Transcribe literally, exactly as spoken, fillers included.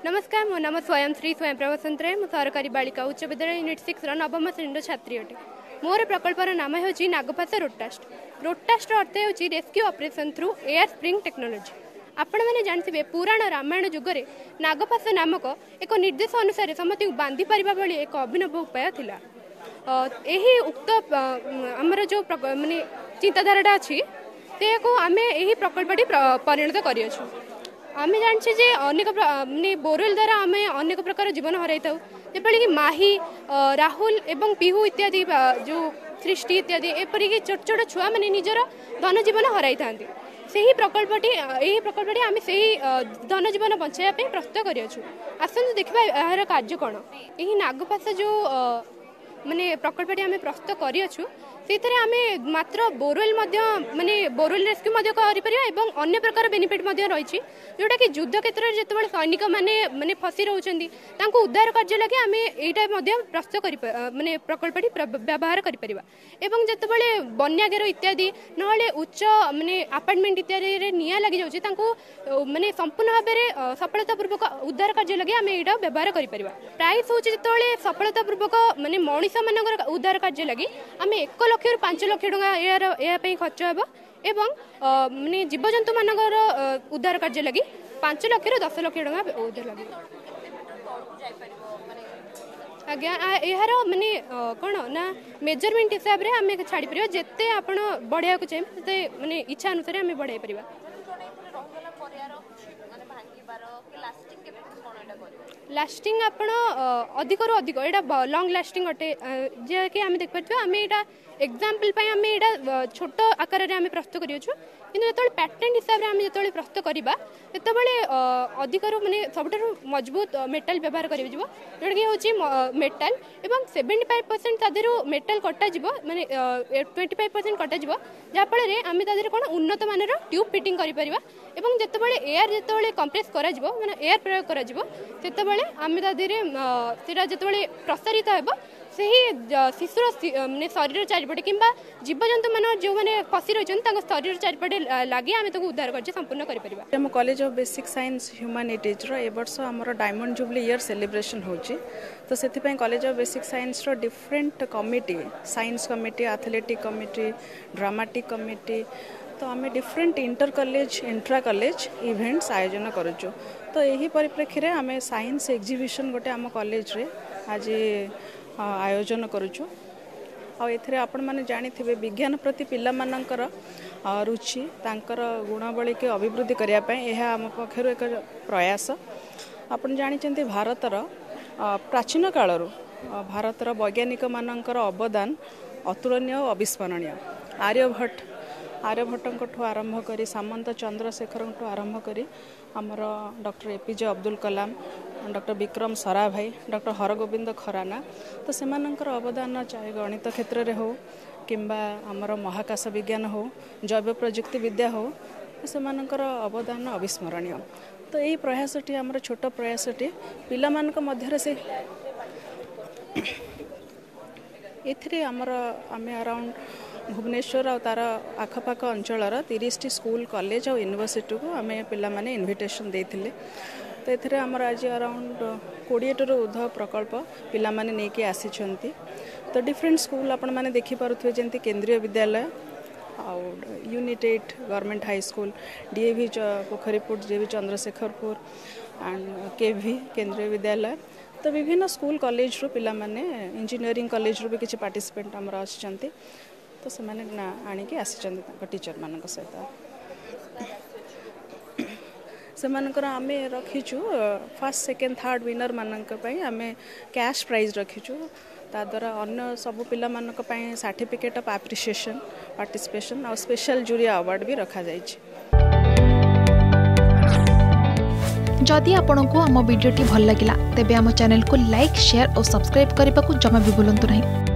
नमस्कार, मो नाम स्वयं श्री स्वयं प्रभा सन्तराय। मु सरकारी बालिका उच्च विद्यालय यूनिट सिक्स नवम श्रेणी छात्री अटे। मोर प्रकल्पर नाम हो नागपासा रोटास्ट। रोटास्ट अर्थ हो rescue operation through air spring technology. आपण मैंने जानते पुराण रामायण जुगरे नागपासा नामक एक निर्देश अनुसार समस्त बांधि पारिबा भली एक अभिनव उपाय थिला। यही उक्त आमर जो माने चिंताधाराटा अच्छी से को आम यही प्रकल्पटी परिणत करियछु। आम जाने जे अनेक माने बोरवेल द्वारा आम अनेक प्रकार जीवन हराई था, जेपरि कि माही राहुल एवं पिहू इत्यादि जो सृष्टि इत्यादि एपरिक छोट छोट छुआ मैंने निजर धन जीवन हराई था। से प्रकल्पटी यही प्रकल्पटी आम से धन जीवन बचाई प्रस्तुत करियछु। आसନ୍ତୁ देखिबा यार कार्य कौन। यही नागपासा जो माने प्रकल्पटी आम प्रस्तुत करियछु से आम मात्र बोरवेल माने बोरवेल रेस्क्यू एवं अन्य प्रकार बेनिफिट रही जोटा कि युद्ध क्षेत्र में जो सैनिक माने माने फसी रोचंदी तांको उद्धार कार्य लगे आम यहाँ प्रस्तुत कर माने प्रकल्पटी व्यवहार करिपरिबा। एवं जेतेबेले बन्या घेर इत्यादि नहले उच्च माने अपार्टमेंट इत्यादि रे निया लगी जाउची तांको माने संपूर्ण भाव में सफलतापूर्वक उद्धार कार्य लगे आम यहाँ व्यवहार करिपरिबा। प्राइस होची जेतेबेले सफलतापूर्वक माने मनीष मानकर उद्धार कार्य लगी आम एक लक्ष रु पांच लक्ष टଙ୍କା यहाँ खर्च हे एवं माने जीवजंतु मानकर उद्धार कार्य लगी पांच लक्ष रु दस लक्ष टଙ୍କା उद्धार लगी। आज्ञा यार माने कौन ना मेजरमेंट हिसाब से आम छाड़ी पार जिते आप बढ़ाया चाहिए माने इच्छा अनुसार आम बढ़ाई पार। लास्टिंग आपण अधिक रु अधिक एटा लॉन्ग लास्टिंग अटे जे कि आम देख पार्थिबा। आम एटा एग्जांपल पय आम एटा छोट आकार रे आम प्रस्तुत करियछु, किंतु जेतोले पैटर्न हिसाब रे आम जेतोले प्रस्तुत करिबा तेतबेले अधिक रु माने सबठारु मजबूत मेटल व्यवहार करिबो जिवो जोटा कि होची मेटल एवं सेवेंटी फाइव परसेंट तादेरु मेटल कटा जिवो माने ट्वेंटी फाइव परसेंट कटा जिवो जा फल रे आम तादेर कोन उन्नत मानर ट्यूब फिटिंग करि परिबा। एवं जेतबेले एयर जेतबेले कंप्रेस करा जिवो माने एयर प्रयोग करा जिवो तेतबेले आम तादेरे सेटा जेतबेले प्रसारित हेबो सही शिशुर माने शरीर चारिपटे किंबा जीवजंतु मान जो मैंने फसी रही शरीर चारिपटे लगे आम तो उद्धार कर संपूर्ण कर। आम college of basic science humanities रो ए वर्ष आमर डायमंड जुबली ईयर सेलिब्रेशन होची, तो से कॉलेज ऑफ बेसिक साइंस रो different committee science committee athletic committee dramatic committee तो आम different inter college intra college events आयोजन करुचु। तो यही परिप्रेक्षी में आम साइंस एग्जिबिशन गोटे आम कॉलेज रे आज आयोजन करुचु। आ एथिरे आपण माने जानी थिबे विज्ञान प्रति पिला मानकर रुचि तांकर गुणावली के अभिवृद्धि करिया पय एहा आम पक्षरु एक प्रयास। आपण जानी चंती भारतर प्राचीन कालरू भारतर वैज्ञानिक मानकर अवदान अतुलनीय और अविस्मरणीय। आर्यभट्ट आर्यभट्ट आरंभ करी सामंत चंद्रशेखर आरंभ करी आमर doctor A P J Abdul Kalam doctor Vikram Sarabhai doctor Hargobind Khorana तो सेमानंकर अवदान चाहे गणित क्षेत्र में हो किंबा आमर महाकाश विज्ञान हो जैव प्रजुक्ति विद्या हो सेमानंकर अवदान अविस्मरणीय। तो यही प्रयासटी आमर छोट प्रयासटी पिला मानक मध्य से एथिरे आमर आमे अराउंड भुवनेश्वर और तार आखपाख अंचल तीस टी स्कूल कॉलेज और यूनिवर्सिटी को आम पिला माने इनविटेशन देथिले। तो ये आमर आज अराउंड कोड़े टू ऊर्ध प्रकल्प पिला माने नेकी आसीचंती। तो डिफरेंट स्कूल आपण माने देखि पारुथबे जेंति केंद्रीय विद्यालय और unit eight government high school D A V Pokhripur D A V Chandrashekharpur and K V Kendriya Vidyalaya तो विभिन्न स्कूल कॉलेज रो पिला माने इंजीनियरिंग कॉलेज रो भी किछि पार्टिसिपेंट हमर आछंती। तो से माने ना आनिके आछंती टीचर मानक सहित से मानकर आमे रखीचु फर्स्ट सेकेंड थर्ड विनर मानक पई आमे कैश प्राइज रखीचु। ता द्वारा अन्य सब पिला मानक पई सर्टिफिकेट ऑफ एप्रिसिएशन पार्टिसिपेशन और स्पेशल जूरी अवार्ड भी रखा जाइछि। जदि आपंक आम भिडी भल लगा तेब आम चैनल को लाइक शेयर और सब्सक्राइब करने को जमा भी भूलु नहीं।